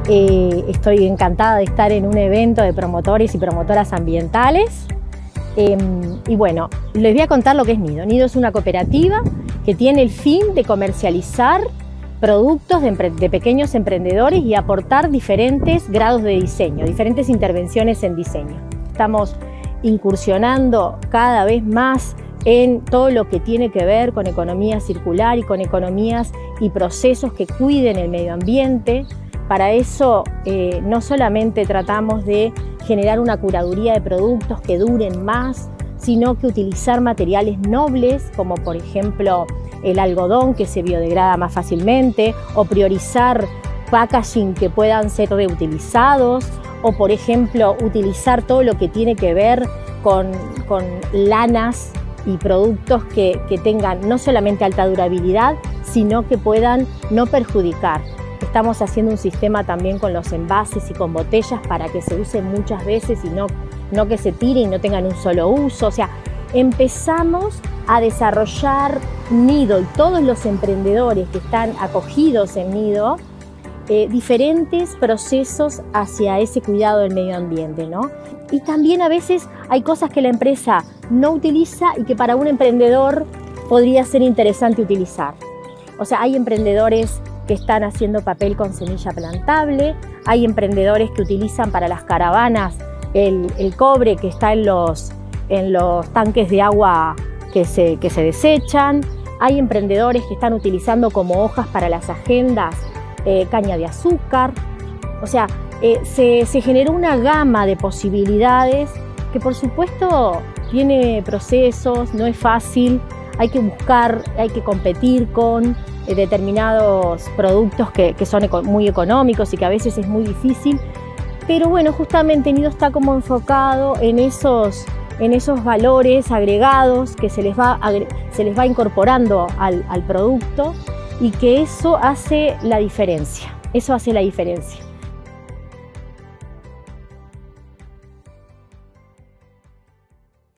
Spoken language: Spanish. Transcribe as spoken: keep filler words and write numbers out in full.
Eh, estoy encantada de estar en un evento de promotores y promotoras ambientales. Eh, y bueno, les voy a contar lo que es Nido. Nido es una cooperativa que tiene el fin de comercializar productos de, de pequeños emprendedores y aportar diferentes grados de diseño, diferentes intervenciones en diseño. Estamos incursionando cada vez más en todo lo que tiene que ver con economía circular y con economías y procesos que cuiden el medio ambiente. Para eso eh, no solamente tratamos de generar una curaduría de productos que duren más, sino que utilizar materiales nobles, como por ejemplo el algodón, que se biodegrada más fácilmente, o priorizar packaging que puedan ser reutilizados, o por ejemplo utilizar todo lo que tiene que ver con, con lanas y productos que, que tengan no solamente alta durabilidad, sino que puedan no perjudicar. Estamos haciendo un sistema también con los envases y con botellas para que se usen muchas veces y no, no que se tiren y no tengan un solo uso. O sea, empezamos a desarrollar Nido y todos los emprendedores que están acogidos en Nido, eh, diferentes procesos hacia ese cuidado del medio ambiente, ¿no? Y también a veces hay cosas que la empresa no utiliza y que para un emprendedor podría ser interesante utilizar. O sea, hay emprendedores que están haciendo papel con semilla plantable, hay emprendedores que utilizan para las caravanas el, el cobre que está en los, en los tanques de agua que se, que se desechan, hay emprendedores que están utilizando como hojas para las agendas eh, caña de azúcar. O sea, eh, se, se generó una gama de posibilidades que por supuesto tiene procesos, no es fácil, hay que buscar, hay que competir con eh, determinados productos que, que son eco, muy económicos y que a veces es muy difícil, pero bueno, justamente Nido está como enfocado en esos, en esos valores agregados que se les va, se les va incorporando al, al producto y que eso hace la diferencia, eso hace la diferencia.